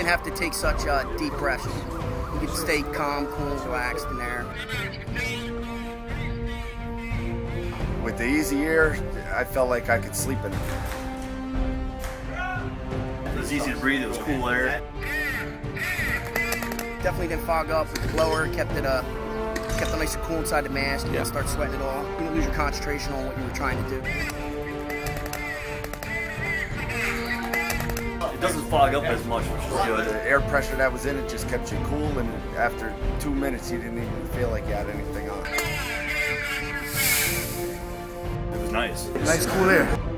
didn't have to take such deep breaths. You could stay calm, cool, relaxed in there. With the EZAir, I felt like I could sleep in it. It was easy to breathe, it was cool air. Definitely didn't fog up with the blower, kept it nice and cool inside the mask. You didn't start sweating at all. You didn't lose your concentration on what you were trying to do. It doesn't fog up as much, which is good. The air pressure that was in it just kept you cool, and after 2 minutes you didn't even feel like you had anything on. It was nice. Nice cool air.